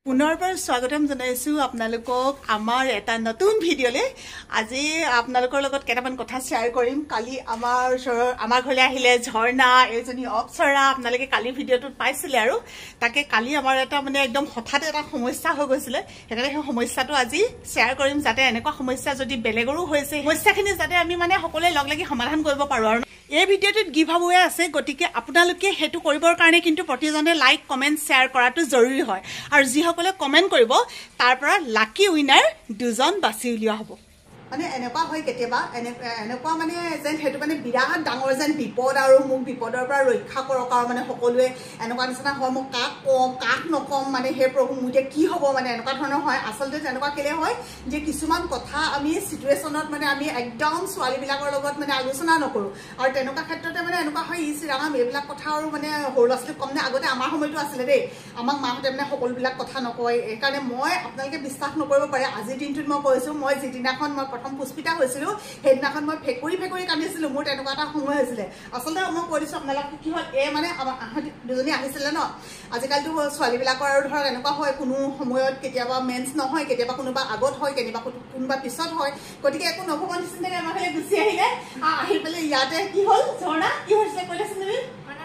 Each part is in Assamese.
পুনৰবাৰ স্বাগতম জনাইছো আপোনালোকক আমাৰ এটা নতুন ভিডিঅ'লে। আজি আপোনালোকৰ লগত কেইটামান কথা শ্বেয়াৰ কৰিম। কালি আমাৰ ঘৰলৈ আহিলে ঝৰ্ণা, এজনী অপ্সৰা। আপোনালোকে কালি ভিডিঅ'টোত পাইছিলে আৰু তাকে কালি আমাৰ এটা মানে একদম হঠাৎ এটা সমস্যা হৈ গৈছিলে। সেইকাৰণে সেই সমস্যাটো আজি শ্বেয়াৰ কৰিম, যাতে এনেকুৱা সমস্যা যদি বেলেগৰো হৈছে সমস্যাখিনি যাতে আমি মানে সকলোৱে লগ লাগি সমাধান কৰিব পাৰোঁ। আৰু এই ভিডিঅ'টোত গিভ আৱে আছে, গতিকে আপোনালোকে সেইটো কৰিবৰ কাৰণে কিন্তু প্ৰতিজনে লাইক কমেণ্ট শ্বেয়াৰ কৰাটো জৰুৰী হয়। আৰু যিসকলে কমেণ্ট কৰিব তাৰ পৰা লাকি উইনাৰ 2জন বাছি উলিওৱা হ'ব। মানে এনেকুৱা হয় কেতিয়াবা এনেকুৱা মানে যেন সেইটো মানে বিৰাট ডাঙৰ যেন বিপদ, আৰু মোক বিপদৰ পৰা ৰক্ষা কৰক। আৰু মানে সকলোৱে এনেকুৱা নিচিনা হয়, মোক কাক কম কাক নকম, মানে সেই প্ৰভু মোৰ এতিয়া কি হ'ব, মানে এনেকুৱা ধৰণৰ হয়। আচলতে তেনেকুৱা কেলে হয় যে কিছুমান কথা আমি চিটুৱেশ্যনত মানে আমি একদম ছোৱালীবিলাকৰ লগত মানে আলোচনা নকৰোঁ। আৰু তেনেকুৱা ক্ষেত্ৰতে মানে এনেকুৱা হয় ৰাম এইবিলাক কথা আৰু মানে সৰু ল'ৰা ছোৱালীক কম নে। আগতে আমাৰ সময়তো আছিলে দেই, আমাক মাহঁতে মানে সকলোবিলাক কথা নকয়। সেইকাৰণে মই আপোনালোকে বিশ্বাস নকৰিব পাৰে, আজিৰ দিনটোত মই কৈছোঁ, মই যিদিনাখন মই প্ৰথম পুষ্পিতা হৈছিলোঁ সেইদিনাখন মই ফেকুৰি কান্দিছিলোঁ। মোৰ তেনেকুৱা এটা সময় হৈছিলে। আচলতে মই কৈ দিছোঁ আপোনালোকে কি হয়, মানে আমাৰ দুজনী আহিছিলে ন। আজিকালিতো ছোৱালীবিলাকৰ আৰু ধৰক এনেকুৱা হয়, কোনো সময়ত কেতিয়াবা মেন্স নহয়, কেতিয়াবা কোনোবা আগত হয়, কেতিয়াবা কোনোবা পিছত হয়। গতিকে একো নভবা নিচিনাকৈ আমাৰ ফালে গুচি আহিলে। আহি পেলাই ইয়াতে কি হ'ল ঝৰ্ণা, কি হৈছিলে কৈলেচোন তুমি?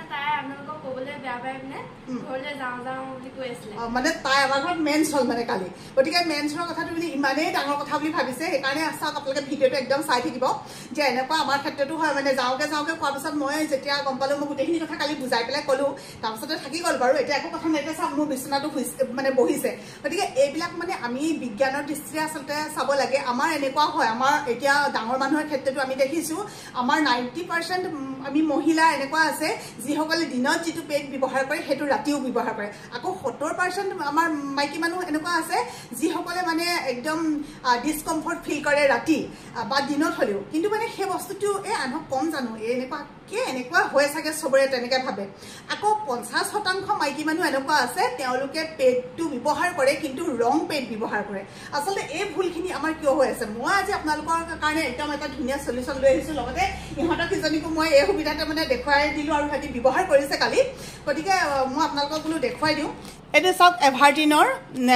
মানে তাই আমাৰ ঘৰত মেন্স হ'ল মানে কালি। গতিকে মেন্সৰ কথাটো মানে ইমানেই ডাঙৰ কথা বুলি ভাবিছে। সেইকাৰণে চাওক আপোনালোকে ভিডিঅ'টো একদম চাই থাকিব, যে এনেকুৱা আমাৰ ক্ষেত্ৰতো হয়। মানে যাওঁকে কোৱাৰ পিছত মই যেতিয়া গম পালোঁ, মই গোটেইখিনি কথা কালি বুজাই পেলাই ক'লোঁ, তাৰপিছতে থাকি গ'ল বাৰু। এতিয়া একো কথা নাই, এতিয়া চাওক মোৰ বিচনাটো মানে বহিছে। গতিকে এইবিলাক মানে আমি বিজ্ঞানৰ দৃষ্টিৰে আচলতে চাব লাগে। আমাৰ এনেকুৱা হয়, আমাৰ এতিয়া ডাঙৰ মানুহৰ ক্ষেত্ৰতো আমি দেখিছোঁ, আমাৰ 90% আমি মহিলা এনেকুৱা আছে যিসকলে দিনত যিটো পেড ব্যৱহাৰ কৰে সেইটো ৰাতিও ব্যৱহাৰ কৰে। আকৌ 70% আমাৰ মাইকী মানুহ এনেকুৱা আছে যিসকলে মানে একদম ডিছকমফৰ্ট ফিল কৰে ৰাতি বা দিনত হ'লেও। কিন্তু মানে সেই বস্তুটো আনক কম জানো, এনেকুৱা হৈ চাগে চবৰে তেনেকৈ ভাবে। আকৌ 50% মাইকী মানুহ এনেকুৱা আছে, তেওঁলোকে পেডটো ব্যৱহাৰ কৰে কিন্তু ৰং পেড ব্যৱহাৰ কৰে। আচলতে এই ভুলখিনি আমাৰ কিয় হৈ আছে, মই আজি আপোনালোকৰ কাৰণে একদম এটা ধুনীয়া চলিউশ্যন লৈ আহিছোঁ। লগতে ইহঁতক কিজনীকো মই এই সুবিধাতে মানে দেখুৱাই দিলোঁ, আৰু সিহঁতি ব্যৱহাৰ কৰিছে কালি। গতিকে মই আপোনালোকক বোলো দেখুৱাই দিওঁ। এইটো চাওক এভাৰটিনৰ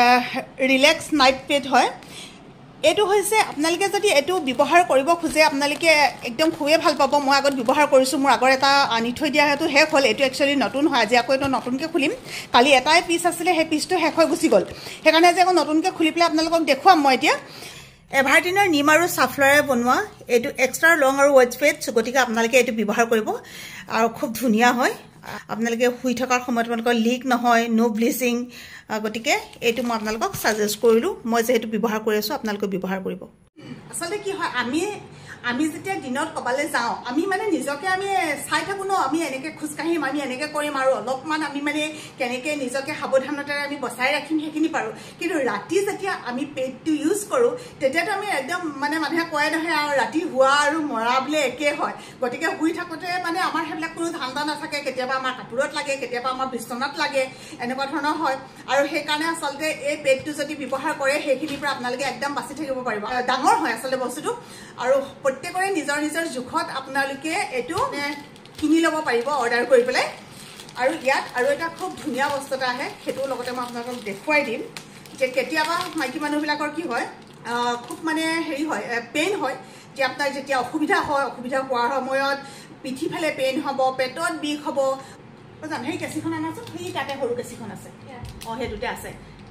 ৰিলেক্স নাইট পেড হয়। এইটো হৈছে আপোনালোকে যদি এইটো ব্যৱহাৰ কৰিব খোজে আপোনালোকে একদম খুবেই ভাল পাব। মই আগত ব্যৱহাৰ কৰিছোঁ, মোৰ আগৰ এটা আনি থৈ দিয়া সেইটো শেষ হ'ল। এইটো একচুৱেলি নতুন হয়, আজি আকৌ এইটো নতুনকৈ খুলিম। কালি এটাই পিচ আছিলে, সেই পিচটো শেষ হৈ গুচি গ'ল। সেইকাৰণে আজি আকৌ নতুনকৈ খুলি পেলাই আপোনালোকক দেখুৱাম মই এতিয়া। এভাৰটিনৰ নিম আৰু চাফলাৰে বনোৱা এইটো এক্সট্ৰা লং আৰু ৱেট পেড। গতিকে আপোনালোকে এইটো ব্যৱহাৰ কৰিব, আৰু খুব ধুনীয়া হয়। আপোনালোকে শুই থকাৰ সময়ত আপোনালোকৰ লিক নহয়, ন' ব্লিচিং। গতিকে এইটো মই আপোনালোকক ছাজেষ্ট কৰিলোঁ। মই যিহেতু ব্যৱহাৰ কৰি আছোঁ, আপোনালোকে ব্যৱহাৰ কৰিব। আচলতে কি হয়, আমি যেতিয়া দিনত ক'বালৈ যাওঁ, আমি মানে নিজকে আমি চাই থাকোঁ ন, আমি এনেকৈ খোজকাঢ়িম, আমি এনেকৈ কৰিম, আৰু অলপমান আমি মানে কেনেকৈ নিজকে সাৱধানতাৰে আমি বচাই ৰাখিম সেইখিনি পাৰোঁ। কিন্তু ৰাতি যেতিয়া আমি পেডটো ইউজ কৰোঁ, তেতিয়াতো আমি একদম মানে মানুহে কয় নহয় আৰু ৰাতি শোৱা আৰু মৰা বোলে একেই হয়। গতিকে শুই থাকোঁতে মানে আমাৰ সেইবিলাক কোনো ধান্দা নাথাকে। কেতিয়াবা আমাৰ কাপোৰত লাগে, কেতিয়াবা আমাৰ বিচনাত লাগে, এনেকুৱা ধৰণৰ হয়। আৰু সেইকাৰণে আচলতে এই পেডটো যদি ব্যৱহাৰ কৰে সেইখিনিৰ পৰা আপোনালোকে একদম বাচি থাকিব পাৰিব। ডাঙৰ হয় আচলতে বস্তুটো, আৰু প্ৰত্যেকৰে নিজৰ জোখত আপোনালোকে এইটো কিনি ল'ব পাৰিব অৰ্ডাৰ কৰি পেলাই। আৰু ইয়াত আৰু এটা খুব ধুনীয়া বস্তু এটা আহে, সেইটোৰ লগতে মই আপোনালোকক দেখুৱাই দিম। যে কেতিয়াবা মাইকী মানুহবিলাকৰ কি হয়, খুব মানে হেৰি হয়, পেইন হয়, যে আপোনাৰ যেতিয়া অসুবিধা হোৱাৰ সময়ত পিঠি ফালে পেইন হ'ব, পেটত বিষ হ'ব। জানো সেই কেঁচিখন আনাচোন, সেই তাতে সৰু কেঁচিখন আছে। সেইটোতে আছে।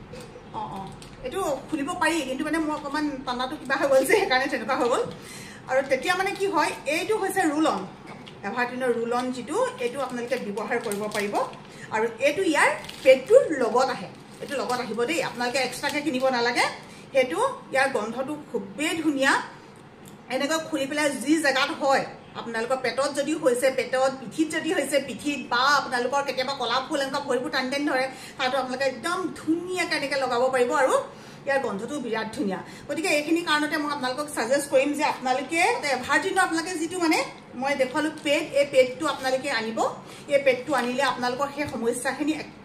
এইটো খুলিব পাৰি, কিন্তু মানে মোৰ অকণমান টানাটো কিবা হৈ গ'ল যে, সেইকাৰণে তেনেকুৱা হৈ গ'ল। আৰু তেতিয়া মানে কি হয়, এইটো হৈছে ৰোল অন, এভাৰটিনৰ ৰোল অন যিটো, এইটো আপোনালোকে ব্যৱহাৰ কৰিব পাৰিব। আৰু এইটো ইয়াৰ পেডটোৰ লগত আহে, এইটো লগত আহিব দেই, আপোনালোকে এক্সট্ৰাকৈ কিনিব নালাগে। সেইটো ইয়াৰ গোন্ধটো খুবেই ধুনীয়া। এনেকৈ খুলি পেলাই যি জেগাত হয়, আপোনালোকৰ পেটত যদি হৈছে পেটত, পিঠিত যদি হৈছে পিঠিত, বা আপোনালোকৰ কেতিয়াবা কলা ফুল এনেকুৱা ভৰিবোৰ টানি ধৰে, তাতো আপোনালোকে একদম ধুনীয়াকৈ এনেকৈ লগাব পাৰিব। আৰু ইয়াৰ গন্ধটো বিৰাট ধুনীয়া। গতিকে এইখিনি কাৰণতে মই আপোনালোকক ছাজেষ্ট কৰিম যে আপোনালোকে এভাৰটিনৰ আপোনালোকে যিটো মানে মই দেখুৱালোঁ পেড, এই পেডটো আপোনালোকে আনিব। এই পেডটো আনিলে আপোনালোকৰ সেই সমস্যাখিনি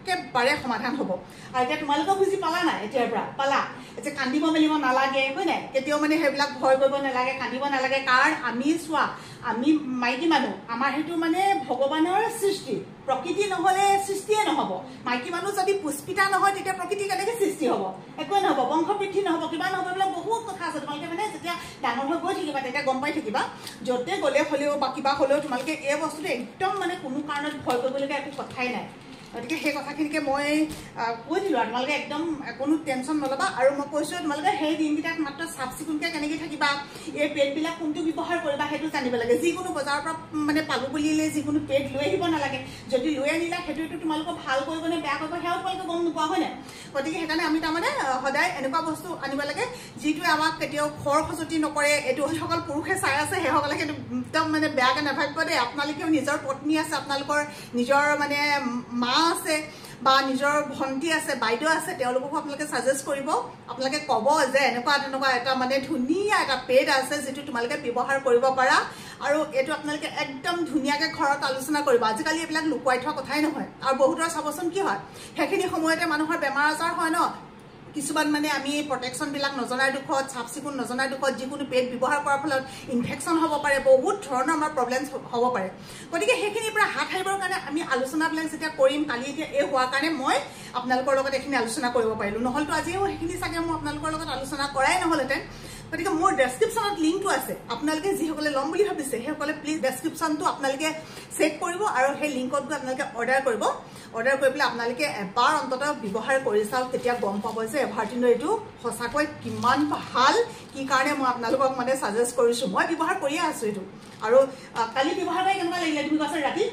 একেবাৰে সমাধান হ'ব আৰু এতিয়া তোমালোকে বুজি পালা নাই এতিয়াৰ পৰা পালা যে কান্দিব মেলিব নালাগে হয় নাই কেতিয়াও মানে সেইবিলাক ভয় কৰিব নালাগে কান্দিব নালাগে কাৰণ আমি চোৱা আমি মাইকী মানুহ আমাৰ সেইটো মানে ভগৱানৰ সৃষ্টি প্ৰকৃতি নহ'লে সৃষ্টিয়ে নহ'ব মাইকী মানুহ যদি পুষ্পিতা নহয় তেতিয়া প্ৰকৃতি কেনেকৈ সৃষ্টি হ'ব একোৱে নহ'ব বংশ বৃদ্ধি নহ'ব কিবা নহ'ব এইবিলাক বহুত কথা আছে তোমালোকে মানে যেতিয়া ডাঙৰ হৈ গৈ থাকিবা তেতিয়া গম পাই থাকিবা য'তে গ'লে হ'লেও বা কিবা হ'লেও তোমালোকে এই বস্তুটো একদম মানে কোনো কাৰণত ভয় কৰিবলগীয়া একো কথাই নাই গতিকে সেই কথাখিনিকে মই কৈ দিলোঁ আৰু তোমালোকে একদম কোনো টেনশ্যন নল'বা আৰু মই কৈছোঁ তোমালোকে সেই দিনকেইটাত মাত্ৰ চাফ চিকুণকৈ কেনেকৈ থাকিবা এই পেডবিলাক কোনটো ব্যৱহাৰ কৰিবা সেইটো জানিব লাগে যিকোনো বজাৰৰ পৰা মানে পালোঁ বুলিলে যিকোনো পেড লৈ আহিব নালাগে যদি লৈ আনিলা সেইটোতো তোমালোকক ভাল কৰিব নে বেয়া কৰিব সেয়াও তোমালোকে গম নোপোৱা হয় নাই গতিকে সেইকাৰণে আমি তাৰমানে সদায় এনেকুৱা বস্তু আনিব লাগে যিটোৱে আমাক কেতিয়াও খৰ খজুতি নকৰে এইটো যিসকল পুৰুষে চাই আছে সেইসকলে সেইটো একদম মানে বেয়াকৈ নাভাবিব দেই আপোনালোকেও নিজৰ পত্নী আছে আপোনালোকৰ নিজৰ মানে মা আছে বা নিজৰ ভণ্টি আছে বাইদেউ আছে তেওঁলোককো আপোনালোকে সাজেষ্ট কৰিব আপোনালোকে ক'ব যে এনেকুৱা তেনেকুৱা এটা মানে ধুনীয়া এটা পেড আছে যিটো তোমালোকে ব্যৱহাৰ কৰিব পাৰা আৰু এইটো আপোনালোকে একদম ধুনীয়াকৈ ঘৰত আলোচনা কৰিব আজিকালি এইবিলাক লুকুৱাই থোৱা কথাই নহয় আৰু বহুতৰ চাবচোন কি হয় সেইখিনি সময়তে মানুহৰ বেমাৰ আজাৰ হয় ন কিছুমান মানে আমি প্ৰটেকশ্যনবিলাক নজনাৰ দুখত চাফ চিকুণ নজনাৰ দুখত যিকোনো পেড ব্যৱহাৰ কৰাৰ ফলত ইনফেকশ্যন হ'ব পাৰে বহুত ধৰণৰ আমাৰ প্ৰব্লেমছ হ'ব পাৰে গতিকে সেইখিনিৰ পৰা হাত সাৰিবৰ কাৰণে আমি আলোচনাবিলাক যেতিয়া কৰিম কালি এতিয়া এই হোৱাৰ কাৰণে মই আপোনালোকৰ লগত এইখিনি আলোচনা কৰিব পাৰিলোঁ নহ'লেতো আজিও সেইখিনি চাগে মই আপোনালোকৰ লগত আলোচনা কৰাই নহ'লহেঁতেন গতিকে মোৰ ডেছক্ৰিপশ্যনত লিংকটো আছে আপোনালোকে যিসকলে ল'ম বুলি ভাবিছে সেইসকলে প্লিজ ডেছক্ৰিপশ্যনটো আপোনালোকে চেক কৰিব আৰু সেই লিংকত গৈ আপোনালোকে অৰ্ডাৰ কৰিব অৰ্ডাৰ কৰি পেলাই আপোনালোকে এবাৰ অন্ততঃ ব্যৱহাৰ কৰি চাওক তেতিয়া গম পাব যে এভাৰটিনৰ এইটো সঁচাকৈ কিমান ভাল কি কাৰণে মই আপোনালোকক মানে সাজেষ্ট কৰিছোঁ মই ব্যৱহাৰ কৰিয়ে আছোঁ এইটো আৰু কালি ব্যৱহাৰ কৰি কেনেকুৱা লাগিলে তুমি কোৱাচোন ৰাতি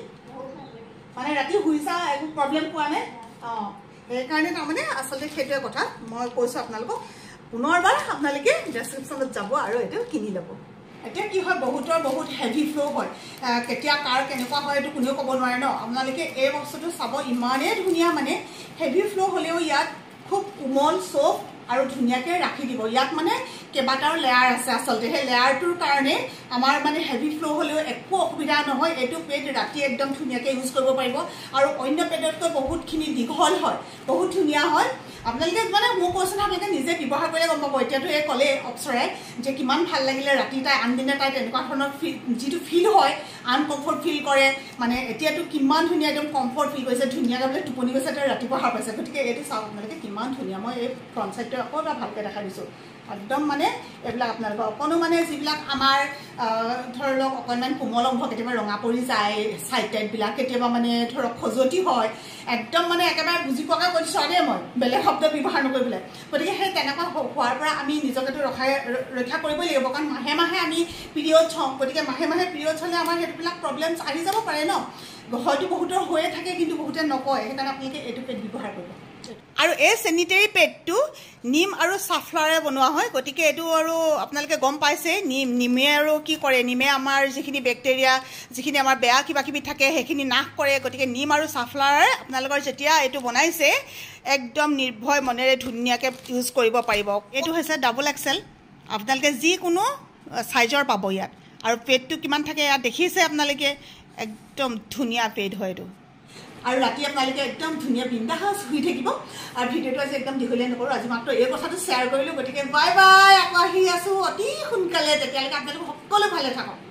মানে ৰাতি শুইছা একো প্ৰব্লেম পোৱা নাই অঁ সেইকাৰণে তাৰমানে আচলতে সেইটোৱে কথা মই কৈছোঁ আপোনালোকক পুনৰবাৰ আপোনালোকে ডেছক্ৰিপশ্যনত যাব আৰু এইটো কিনি ল'ব এতিয়া কি হয় বহুতৰ বহুত হেভি ফ্ল' হয় কেতিয়া কাৰ কেনেকুৱা হয় এইটো কোনেও ক'ব নোৱাৰে ন আপোনালোকে এই বস্তুটো চাব ইমানেই ধুনীয়া মানে হেভি ফ্ল' হ'লেও ইয়াত খুব কোমল চফ্ট আৰু ধুনীয়াকৈ ৰাখি দিব ইয়াত মানে কেইবাটাও লেয়াৰ আছে আচলতে সেই লেয়াৰটোৰ কাৰণে আমাৰ মানে হেভি ফ্ল' হ'লেও একো অসুবিধা নহয় এইটো পেড ৰাতি একদম ধুনীয়াকৈ ইউজ কৰিব পাৰিব আৰু অন্য পেডতকৈ বহুতখিনি দীঘল হয় বহুত ধুনীয়া হয় আপোনালোকে মানে মোক কৈছোঁ ন আপোনালোকে নিজে ব্যৱহাৰ কৰিলে গম পাব এতিয়াতো এই ক'লে অপ্সৰাই যে কিমান ভাল লাগিলে ৰাতি তাই আনদিনা তাই তেনেকুৱা ধৰণৰ যিটো ফিল হয় আনকমফৰ্ট ফিল কৰে মানে এতিয়াতো কিমান ধুনীয়া একদম কমফৰ্ট ফিল কৰিছে ধুনীয়াকৈ বোলে টোপনি গৈছে তাই ৰাতিপুৱা সাৰ পাইছে গতিকে এইটো চাওক আপোনালোকে কিমান ধুনীয়া মই এই ফ্ৰণ্ট ছাইডটো আকৌ এবাৰ ভালকৈ দেখাই দিছোঁ একদম মানে এইবিলাক আপোনালোকৰ অকণো মানে যিবিলাক আমাৰ ধৰি লওক অকণমান কোমল অংশ কেতিয়াবা ৰঙা পৰি যায় ছাইড টাইপবিলাক কেতিয়াবা মানে ধৰক খজুৱতি হয় একদম মানে একেবাৰে বুজি পোৱাকৈ কৈছোঁ দেই মই বেলেগ শব্দ ব্যৱহাৰ নকৰিবলৈ গতিকে সেই তেনেকুৱা হোৱাৰ পৰা আমি নিজকেতো ৰক্ষা কৰিবই লাগিব কাৰণ মাহে মাহে আমি পিৰিয়ডছ হওঁ গতিকে মাহে মাহে পিৰিয়ডছ হ'লে আমাৰ সেইবিলাক প্ৰব্লেমছ আহি যাব পাৰে ন হয়তো বহুতৰ হৈয়ে থাকে কিন্তু বহুতে নকয় সেইকাৰণে আপোনালোকে এইটো পেড ব্যৱহাৰ কৰিব আৰু এই চেনিটেৰী পেডটো নিম আৰু চাফলাৰে বনোৱা হয় গতিকে এইটো আৰু আপোনালোকে গম পাইছে নিমে আৰু কি কৰে নিমে আমাৰ যিখিনি বেক্টেৰিয়া যিখিনি আমাৰ বেয়া কিবা কিবি থাকে সেইখিনি নাশ কৰে গতিকে নিম আৰু চাফলাৰে আপোনালোকৰ যেতিয়া এইটো বনাইছে একদম নিৰ্ভয় মনেৰে ধুনীয়াকৈ ইউজ কৰিব পাৰিব এইটো হৈছে ডাবল এক্সেল আপোনালোকে যিকোনো চাইজৰ পাব ইয়াত আৰু পেডটো কিমান থাকে ইয়াত দেখিছে আপোনালোকে একদম ধুনীয়া পেড হয় এইটো আৰু ৰাতি আপোনালোকে একদম ধুনীয়া বিন্দাস শুই থাকিব আৰু ভিডিঅ'টো আজি একদম দীঘলীয়া নকৰোঁ আজি মাত্ৰ এই কথাটো শ্বেয়াৰ কৰিলোঁ গতিকে বাই বাই আকৌ আহি আছোঁ অতি সোনকালে তেতিয়ালৈকে আপোনালোক সকলো ভালে থাকক